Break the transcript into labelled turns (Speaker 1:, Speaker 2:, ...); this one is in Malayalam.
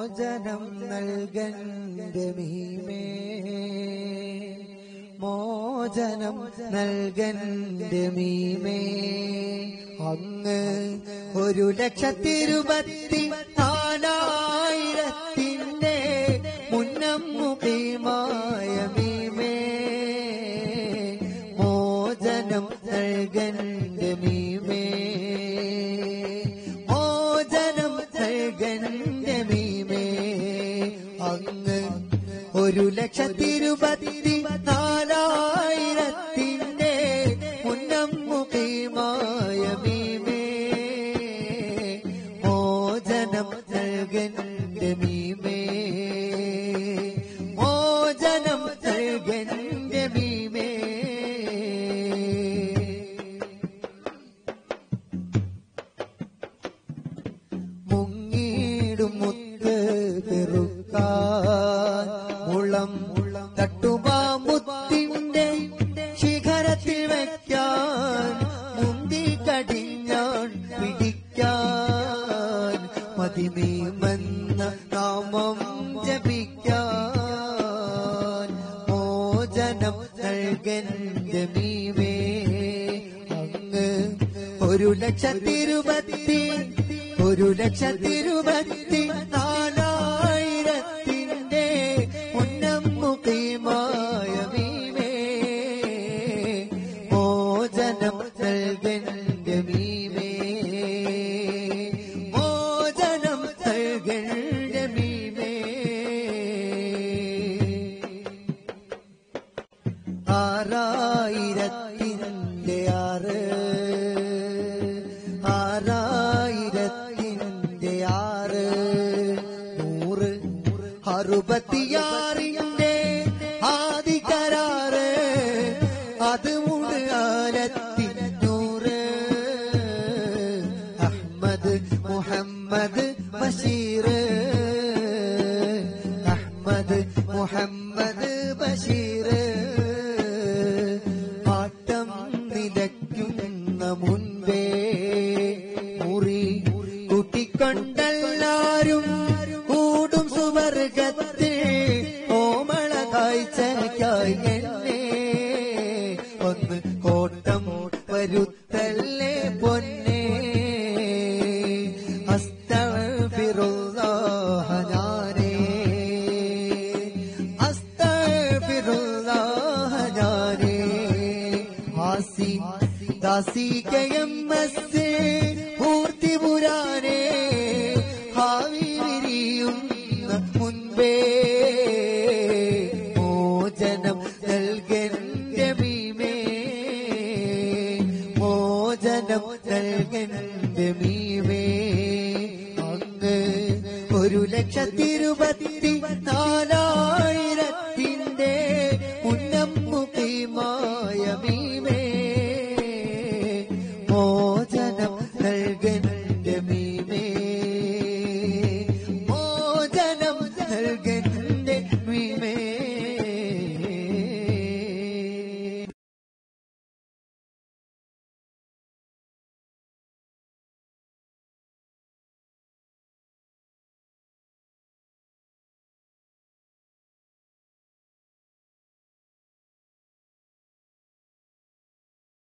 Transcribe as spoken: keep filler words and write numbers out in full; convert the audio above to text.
Speaker 1: മോചനം നൽകന്റെ മീമേ, മോചനം നൽകന്റെ മീമേ. അങ്ങ് ഒരു ലക്ഷത്തിരുപത്തി നാലായിരത്തിന്റെ മുന്നം മുഖീമായ മീമേ, മോചനം നൽകന്റെ മീമേ, മോചനം നൽകന്റെ മീമേ. അങ്ങ് ഒരു ലക്ഷത്തിരുപത്തി നാലായിരത്തിന്റെ മുന്നം മുഖീമായ മീമേ, മോചനം നൽകന്റെ മീമേ, മോചനം നൽകന്റെ മീമേ. മുങ്ങിടും മുത്ത് പെറുക്കാൻ മുളം തട്ടുമാ മുത്തിന്റെ ശിഖരത്തിൽ വയ്ക്കാൻ, മുന്തി കടിഞ്ഞാൻ പിടിക്കാൻ, മതിമീമെന്ന നാമം ജപിക്കാൻ, മോചനം നൽകന്റെ മീമേ. അങ്ങ് ഒരു ലക്ഷത്തിരുപത്തി ഒരു ലക്ഷത്തിരുപത്തി നാലായിരത്തിന്റെ മുന്നം മുഖീമായ മീമേ, മോചനം നൽകന്റെ മീമേ, മോചനം നൽകന്റെ മീമേ. ആറായിരത്തിന്റെ ആറ്, ആറായിരത്തിന്റെ ആറ്, നൂറ് അറുപത്തിയാറിന്റെ ആദികരാറ്, അത് മുഴുവനൂറ്. അഹ്മദ് മുഹമ്മദ് ബഷീർ, അഹ്മദ് മുഹമ്മദ് ബഷീർ. ആട്ടം നിലയ്ക്കുന്ന മുൻപേ മുറി കൂട്ടിക്കൊണ്ടെല്ലാരും കൂടും സുവർഗത്തിൽ, ഓമള കാഴ്ചയ്ക്കായി എന്നെ ഒന്ന് കോട്ടം വരുത്തല്ലേ പൊന്നേ. അസ്തഗ്ഫിറുല്ലാഹ ഞാനേ, അസ്തഗ്ഫിറുല്ലാഹ ഞാനേ. ആസി ദാസി കെ എം എസ് പൂർത്തി പുരാനേ, ഭാവി വിരിയുന്ന മുൻപേ മോചനം നൽകന്റെ മീമേ, മോചനം നൽകന്റെ മീമേ. അങ്ങ് ഒരു ലക്ഷത്തിരുപത്തി നാല്